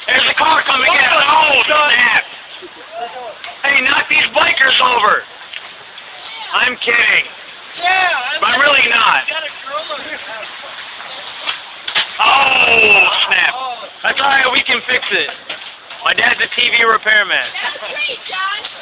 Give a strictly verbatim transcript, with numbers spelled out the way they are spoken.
There's a car coming in. Oh, snap. Hey, knock these bikers over. I'm kidding. Yeah. I'm really not. Oh, snap. That's alright, we can fix it. My dad's a T V repairman. That's great, John.